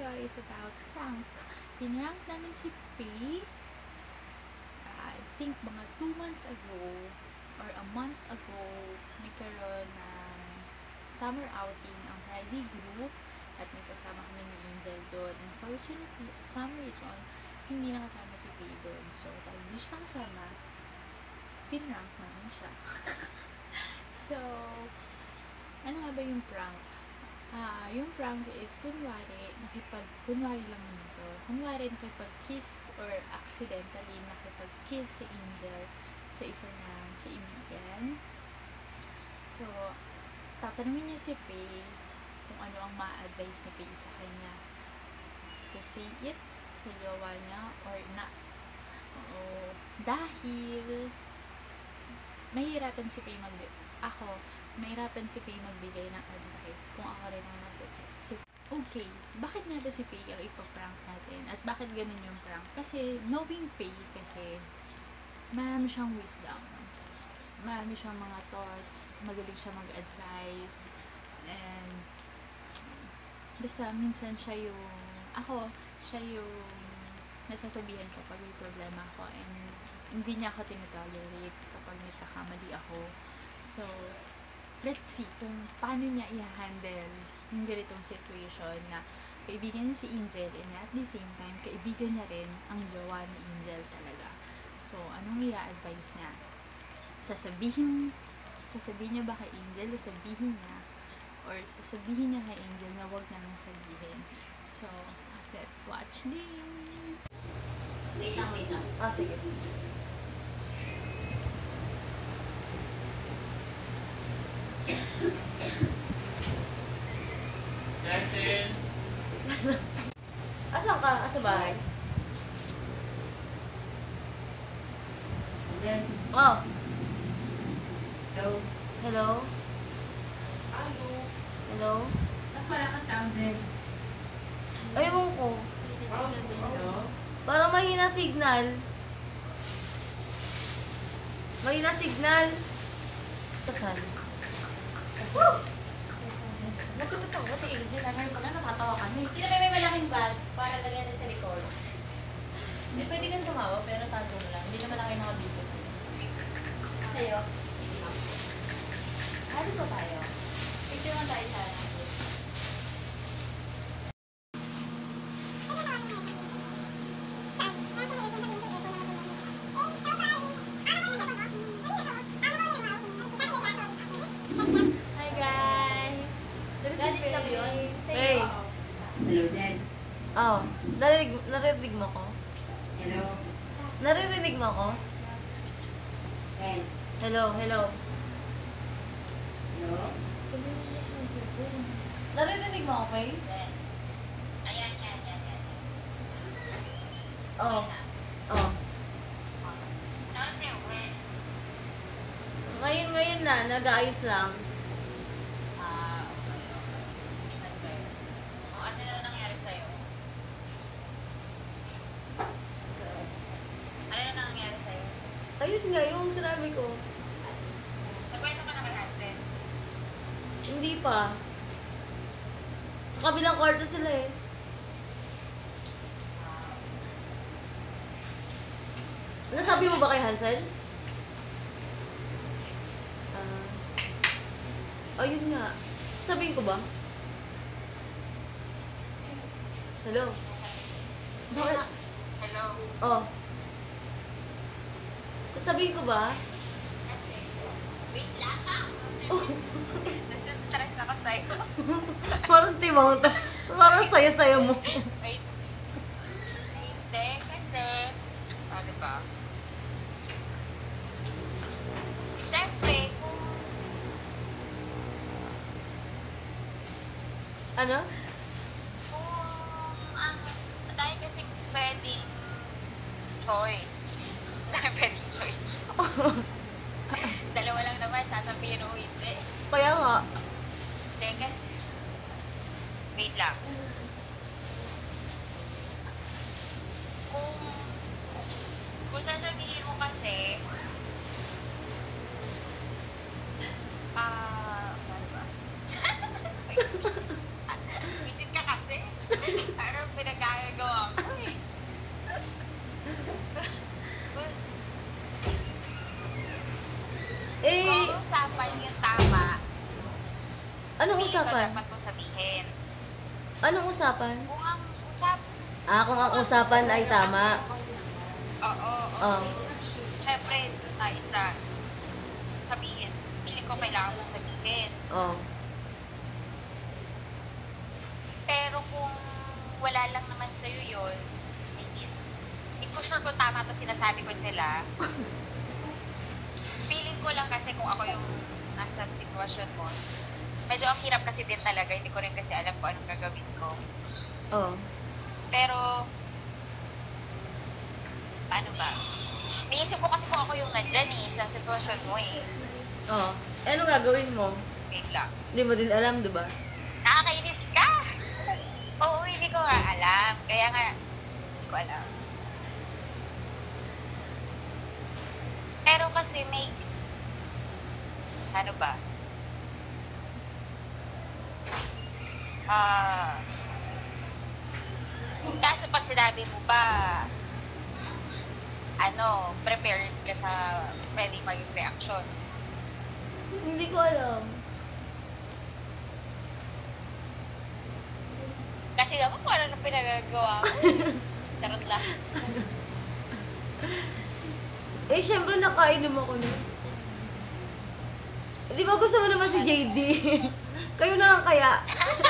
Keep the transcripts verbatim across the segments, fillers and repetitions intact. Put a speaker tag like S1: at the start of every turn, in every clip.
S1: video is about prank. Pinrank namin si P. Uh, I think mga two months ago or a month ago, nagkaroon ng summer outing ang Friday group at may kasama kami ni Angel doon. Unfortunately, at some reason, hindi nakasama si P doon. So, dahil di siya kasama, pinrank namin siya. So, ano nga ba yung prank? Ah, uh, yung prank is, kunwari, nakipag, kunwari lang nito, kunwari nakipag-kiss or accidentally nakipag-kiss si Angel sa isa niyang kaibigan. So, tatanungin niya si Faye kung ano ang ma-advise ni Faye sa kanya. To say it sa jowa niya or na. Oo. Dahil, mahirapan si Faye mag- ako, mahirapan si Faye magbigay ng advice kung ako rin ang nasa si okay, bakit nga ba si Faye ang ipaprank natin? At bakit ganun yung prank? Kasi knowing Faye kasi marami siyang wisdom, marami siyang mga thoughts, magaling siya mag-advise, and basta minsan siya yung ako, siya yung nasasabihan ko pag may problema ako, and hindi niya ako tinotolerate kapag may kakamali ako. So, let's see kung paano niya i-handle yung ganitong situation na kaibigan niya si Angel and at the same time, kaibigan niya rin ang jowa ni Angel talaga. So, anong i-advise niya? Sasabihin, sasabihin niya ba kay Angel, sasabihin niya, or sasabihin niya kay Angel na wag na nang sabihin. So, let's watch this!
S2: Wait lang, wait lang.
S3: Ah, sige.
S2: Jackson!
S3: Asan ka? Asa bahay?
S2: Then,
S3: Oh,
S2: hello?
S3: hello?
S2: Hello?
S3: Hello?
S2: Ba't wala kang sounded?
S3: Ayun ko.
S2: Hello?
S3: Parang mahina signal. Mahina signal. Saan? Nagkatatawa si Angel. Ngayon pala natatawa kami.
S4: Hindi na may malaking bag para lagyan sa record. Hindi pwede kang tumawa pero tago mo lang. Hindi naman ako yung nakabito. Sa'yo, easy mo. Ano ba tayo? Picture lang tayo sa Hi guys! God is love yun.
S3: Hey.
S2: Hello, Dad.
S3: Oh, narinig, narinig mo ko?
S2: Hello?
S3: Naririnig mo ko?
S2: Dad.
S3: Hello, hello.
S2: Hello?
S3: Naririnig mo ako, Faye?
S4: Ayan, yan, yan, yan.
S3: Oh. Oh. Ngayon, ngayon na, nag-aayos lang.
S4: Ah, okay, okay. Tingnan ko yun. Kung ano na nangyari sa'yo? Ano na nangyari sa'yo?
S3: Ayun nga, yung sinabi ko.
S4: Nagkwento ka na kay Hansen?
S3: Hindi pa. Sa kabilang kwarto sila eh. Nasabi mo ba kay Hansel? Ah. Ayun nga. Sabihin ko ba? Hello? Bakit?
S4: Hello?
S3: Oh. Sabihin ko ba?
S4: Kasi, wait lang ah!
S3: Oh.
S4: Nasa-stress ako sa'yo.
S3: Parang timang ta. Parang saya-saya mo.
S4: Wait. Hindi, kasi, ano ba? Siyempre, kung
S3: Ano?
S4: kung ano, dahil kasi pwedeng choice. Dahil pwedeng choice. Dalawa lang naman, sasabihin o hindi.
S3: Kaya nga.
S4: Hindi, kasi, wait lang. Kung, kung sasabihin mo kasi, ah, ano ba? Wait. Visit ka kasi? Ano
S5: usapan?
S3: dapat mo sabihin.
S5: Anong usapan?
S3: Kung ang usap,
S5: Ah, kung ang usapan ay tama.
S3: oo,
S5: Oh.
S3: okay. Siyempre, doon tayo sa sabihin. Piling ko kailangan mo sabihin.
S5: Oh.
S3: Pero kung wala lang naman sa'yo yun, hindi. Hindi ko sure kung tama to sinasabi ko sila. Feeling ko lang kasi kung ako yung nasa sitwasyon mo, medyo ang hirap kasi din talaga. Hindi ko rin kasi alam kung anong gagawin ko.
S5: Oh.
S3: Pero, paano ba? Naisip ko kasi kung ako yung nandyan eh, sa sitwasyon mo eh.
S5: Oh. Eh, ano gagawin mo?
S3: Wait lang.
S5: Hindi mo din alam, di ba?
S3: Nakakainis ka! Oo, hindi ko nga alam. Kaya nga, hindi ko alam. Pero kasi may, ano ba? Ah, kaso pag sinabi mo ba, ano, prepared ka sa pwedeng maging reaction.
S5: Hindi ko alam.
S3: Kasi naman kung ano na pinagagawa ko. Charot lang.
S5: Eh, syempre nakainom ako na. Eh, di ba gusto mo naman si J D? Kayo na lang kaya.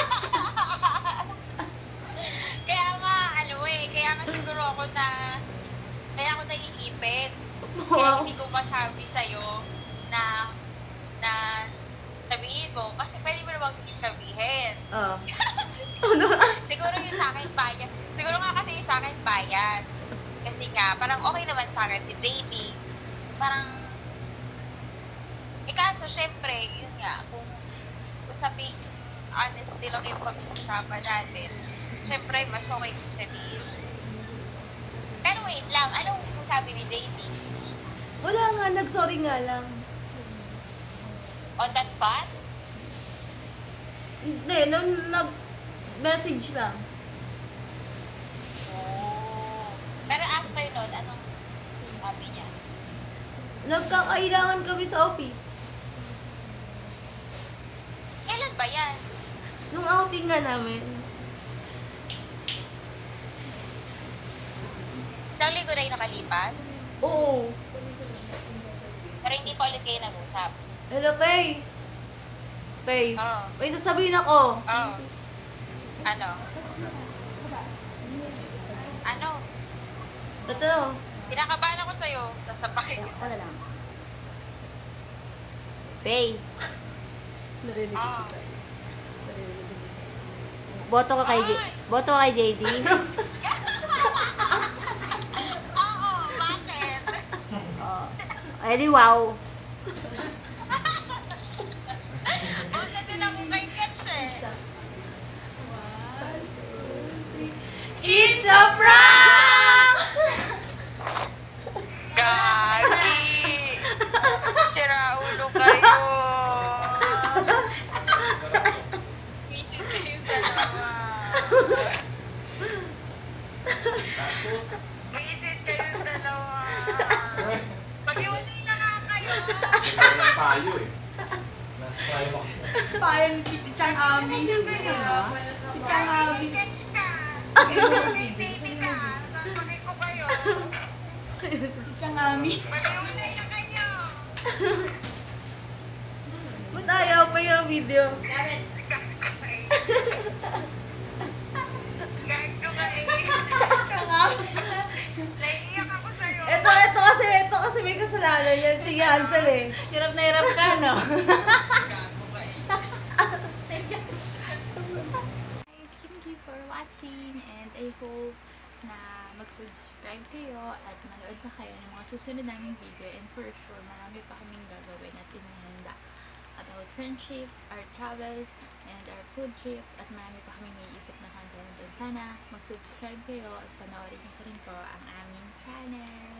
S3: Kaya nga, ano eh, kaya nga siguro ako na, kaya ako naiipit. Kaya
S5: Wow.
S3: hindi ko masabi sa'yo na, na sabihin mo, kasi pwede mo naman hindi sabihin.
S5: Oh. Ano?
S3: Siguro yung sa akin bias, siguro nga kasi yung sa akin bias. Kasi nga, parang okay naman sa akin si J D. Parang, eh kaso, syempre, yun nga, kung usapin, honestly lang yung pag-usapan natin, syempre, mas okay kung sabihin. Pero wait lang, anong sabi ni J D?
S5: Wala nga, nag-sorry nga lang.
S3: On the spot?
S5: Hindi, nung nag-message lang.
S3: Oh. Pero after nun, anong sabi niya?
S5: Nagkakailangan kami sa office.
S3: Kailan ba yan?
S5: Nung outing nga namin.
S3: Isang linggo na yung nakalipas?
S5: Oo.
S3: Pero hindi pa ulit kayo nag-usap?
S5: Hello, Pay. Pay.
S3: Oo.
S5: May sasabihin ako.
S3: Oo. Ano? Ano?
S5: Ito.
S3: Pinakabahan ako sa'yo. Sasapakin.
S5: Wala lang. Pay. Narinig
S3: Oo.
S5: Boto ka kay,
S3: Ay!
S5: boto ka kay J D.
S3: Oo, bakit?
S5: Ay, di wow.
S3: Bakit din ako kay Ketch eh?
S5: It's a prank!
S3: Gagi! Sira ulo kayo! Isip kayo dalawa. Isip kayo dalawa. Pag-iwalay na nga kayo.
S6: Nasa tayo eh. Nasa tayo kasi.
S7: Parang si Chang Ami. Si Chang Ami.
S3: Catch ka! Kay baby ka! Sasakay ko kayo.
S7: Si Chang Ami.
S3: Pag-iwalay na kayo.
S5: Basta ayaw pa yung video.
S3: Gago ka eh.
S7: Chang Ami.
S3: Naiiyak ako sa'yo.
S5: Ito, ito kasi, ito kasi may kasalanan yan. Si Hansel eh.
S4: Hirap na hirap ka, no?
S3: Gago ka eh.
S1: Guys, thank you for watching and I hope na mag-subscribe kayo at manood pa kayo ng mga susunod naming video and for sure marami pa kaming gagawin at inihanda about friendship, our travels, and our food trip at marami pa kaming naiisip na content and sana mag-subscribe kayo at panoorin niyo pa rin po ang aming channel.